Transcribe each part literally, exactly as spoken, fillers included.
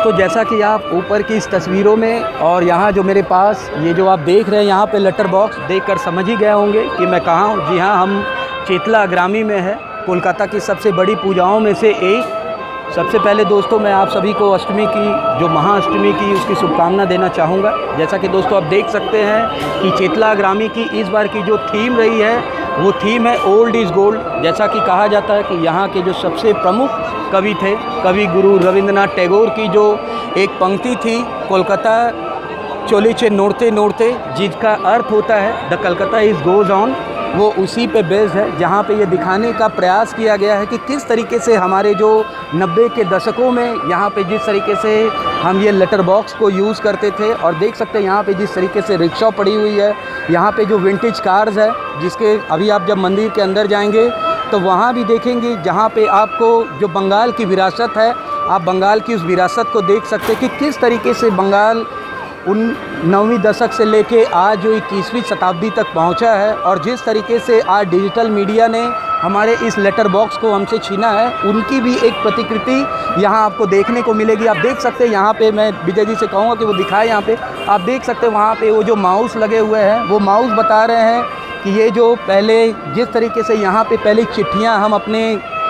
दोस्तों, जैसा कि आप ऊपर की इस तस्वीरों में और यहाँ जो मेरे पास ये जो आप देख रहे हैं यहाँ पे लेटर बॉक्स देखकर समझ ही गए होंगे कि मैं कहाँ हूँ। जी हाँ, हम चेतला अग्रामी में है, कोलकाता की सबसे बड़ी पूजाओं में से एक। सबसे पहले दोस्तों मैं आप सभी को अष्टमी की, जो महाअष्टमी की, उसकी शुभकामना देना चाहूँगा। जैसा कि दोस्तों आप देख सकते हैं कि चेतला अग्रामी की इस बार की जो थीम रही है वो थीम है ओल्ड इज़ गोल्ड। जैसा कि कहा जाता है कि यहाँ के जो सबसे प्रमुख कवि थे, कवि गुरु रविंद्रनाथ टैगोर की जो एक पंक्ति थी, कोलकाता चोलीचे नोड़ते नोड़ते, जिसका अर्थ होता है the Calcutta is goes on, वो उसी पे बेस्ड है। जहाँ पे ये दिखाने का प्रयास किया गया है कि किस तरीके से हमारे जो नब्बे के दशकों में यहाँ पे जिस तरीके से हम ये लेटर बॉक्स को यूज़ करते थे। और देख सकते हैं यहाँ पे जिस तरीके से रिक्शा पड़ी हुई है, यहाँ पे जो विंटेज कार्स है, जिसके अभी आप जब मंदिर के अंदर जाएंगे तो वहाँ भी देखेंगे जहाँ पे आपको जो बंगाल की विरासत है, आप बंगाल की उस विरासत को देख सकते हैं कि किस तरीके से बंगाल उन नौवीं दशक से लेके आज जो इक्कीसवीं शताब्दी तक पहुंचा है, और जिस तरीके से आज डिजिटल मीडिया ने हमारे इस लेटर बॉक्स को हमसे छीना है, उनकी भी एक प्रतिकृति यहाँ आपको देखने को मिलेगी। आप देख सकते हैं यहाँ पे, मैं विजय जी से कहूँगा कि वो दिखाए। यहाँ पे आप देख सकते हैं वहाँ पे वो जो माउस लगे हुए हैं, वो माउस बता रहे हैं कि ये जो पहले जिस तरीके से यहाँ पे पहले चिट्ठियाँ हम अपने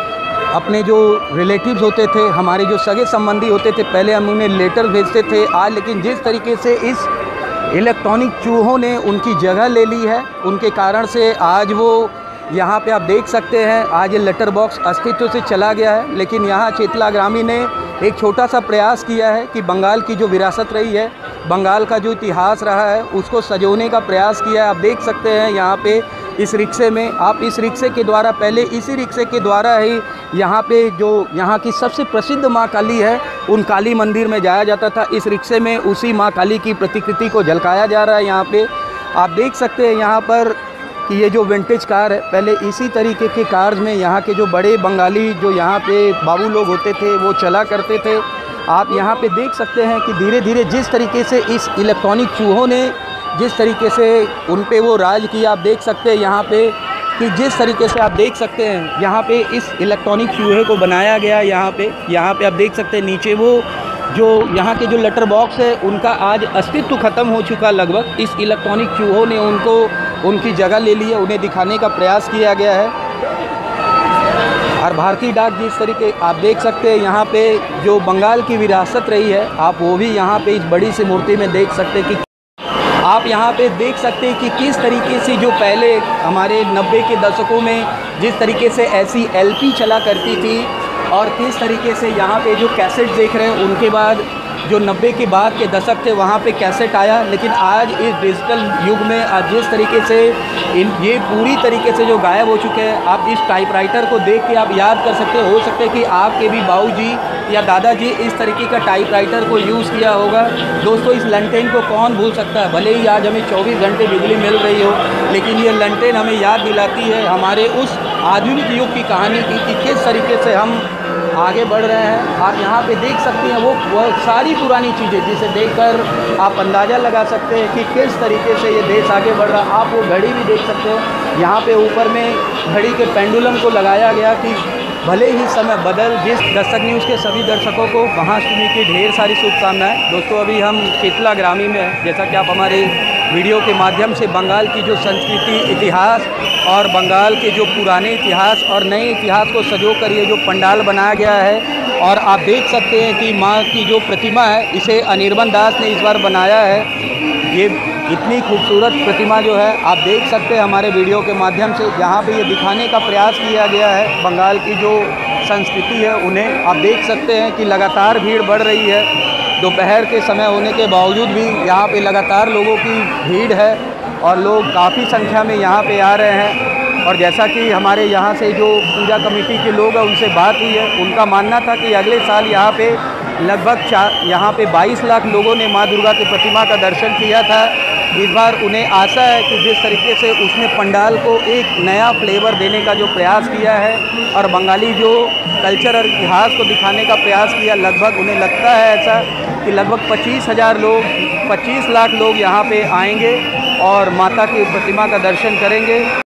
अपने जो रिलेटिव्स होते थे, हमारे जो सगे संबंधी होते थे, पहले हम उन्हें लेटर भेजते थे। आज लेकिन जिस तरीके से इस इलेक्ट्रॉनिक चूहों ने उनकी जगह ले ली है, उनके कारण से आज वो यहाँ पे आप देख सकते हैं आज ये लेटर बॉक्स अस्तित्व से चला गया है। लेकिन यहाँ चेतला अग्रामी ने एक छोटा सा प्रयास किया है कि बंगाल की जो विरासत रही है, बंगाल का जो इतिहास रहा है, उसको सजोने का प्रयास किया है। आप देख सकते हैं यहाँ पे इस रिक्शे में, आप इस रिक्शे के द्वारा, पहले इसी रिक्शे के द्वारा ही यहाँ पे जो यहाँ की सबसे प्रसिद्ध माँ काली है, उन काली मंदिर में जाया जाता था। इस रिक्शे में उसी माँ काली की प्रतिकृति को झलकाया जा रहा है। यहाँ पे आप देख सकते हैं यहाँ पर कि ये जो विंटेज कार है, पहले इसी तरीके के कार्स में यहाँ के जो बड़े बंगाली जो यहाँ पे बाबू लोग होते थे वो चला करते थे। आप यहाँ पे देख सकते हैं कि धीरे धीरे जिस तरीके से इस इलेक्ट्रॉनिक चूहों ने जिस तरीके से उन पे वो राज किया, आप देख सकते हैं यहाँ पे कि जिस तरीके से आप देख सकते हैं यहाँ पे इस इलेक्ट्रॉनिक चूहे को बनाया गया। यहाँ पे यहाँ पे आप देख सकते हैं नीचे वो जो यहाँ के जो लेटर बॉक्स है उनका आज अस्तित्व ख़त्म हो चुका लगभग। इस इलेक्ट्रॉनिक चूहों ने उनको उनकी जगह ले ली है, उन्हें दिखाने का प्रयास किया गया है। और भारतीय डाक जिस तरीके आप देख सकते हैं यहाँ पे जो बंगाल की विरासत रही है, आप वो भी यहाँ पे इस बड़ी सी मूर्ति में देख सकते हैं कि आप यहाँ पे देख सकते हैं कि किस तरीके से जो पहले हमारे नब्बे के दशकों में जिस तरीके से ऐसी एलपी चला करती थी, और किस तरीके से यहाँ पे जो कैसेट देख रहे हैं, उनके बाद जो नब्बे के बाद के दशक थे वहाँ पे कैसेट आया। लेकिन आज इस डिजिटल युग में आज जिस तरीके से इन ये पूरी तरीके से जो गायब हो चुके हैं, आप इस टाइपराइटर को देख के आप याद कर सकते हो सकते हैं कि आपके भी बाबूजी या दादाजी इस तरीके का टाइपराइटर को यूज़ किया होगा। दोस्तों, इस लंटेन को कौन भूल सकता है। भले ही आज हमें चौबीस घंटे बिजली मिल रही हो, लेकिन ये लंटेन हमें याद दिलाती है हमारे उस आधुनिक युग की कहानी की कि किस तरीके से हम आगे बढ़ रहे हैं। आप यहाँ पे देख सकते हैं वो, वो सारी पुरानी चीज़ें जिसे देखकर आप अंदाज़ा लगा सकते हैं कि किस तरीके से ये देश आगे बढ़ रहा है। आप वो घड़ी भी देख सकते हो, यहाँ पे ऊपर में घड़ी के पेंडुलम को लगाया गया कि भले ही समय बदल। जिस दस्तक न्यूज़ के सभी दर्शकों को महाअष्टमी की ढेर सारी शुभकामनाएं। दोस्तों, अभी हम चेतला अग्रामी में हैं। जैसा कि आप हमारे वीडियो के माध्यम से बंगाल की जो संस्कृति, इतिहास और बंगाल के जो पुराने इतिहास और नए इतिहास को सजो कर ये जो पंडाल बनाया गया है, और आप देख सकते हैं कि माँ की जो प्रतिमा है, इसे अनिर्बन दास ने इस बार बनाया है। ये इतनी खूबसूरत प्रतिमा जो है आप देख सकते हैं हमारे वीडियो के माध्यम से, जहाँ पे ये दिखाने का प्रयास किया गया है बंगाल की जो संस्कृति है उन्हें। आप देख सकते हैं कि लगातार भीड़ बढ़ रही है। दोपहर के समय होने के बावजूद भी यहाँ पे लगातार लोगों की भीड़ है और लोग काफ़ी संख्या में यहाँ पे आ रहे हैं। और जैसा कि हमारे यहाँ से जो पूजा कमेटी के लोग हैं उनसे बात हुई है, उनका मानना था कि अगले साल यहाँ पे लगभग चार यहाँ पे बाईस लाख लोगों ने माँ दुर्गा की प्रतिमा का दर्शन किया था। इस बार उन्हें आशा है कि जिस तरीके से उसने पंडाल को एक नया फ्लेवर देने का जो प्रयास किया है और बंगाली जो कल्चर और इतिहास को दिखाने का प्रयास किया, लगभग उन्हें लगता है ऐसा कि लगभग पच्चीस हज़ार लोग पच्चीस लाख लोग यहाँ पे आएंगे और माता की प्रतिमा का दर्शन करेंगे।